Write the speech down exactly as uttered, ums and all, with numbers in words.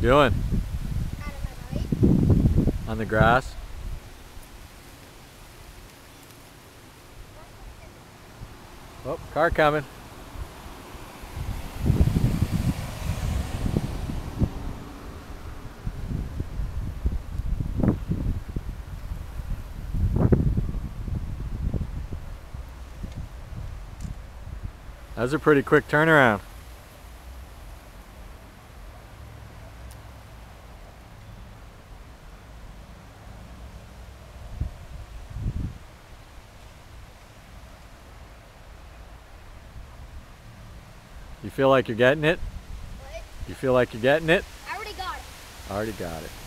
doing? Out of my bike. On the grass? Oh, car coming. That was a pretty quick turnaround. You feel like you're getting it? What? You feel like you're getting it? I already got it. Already got it.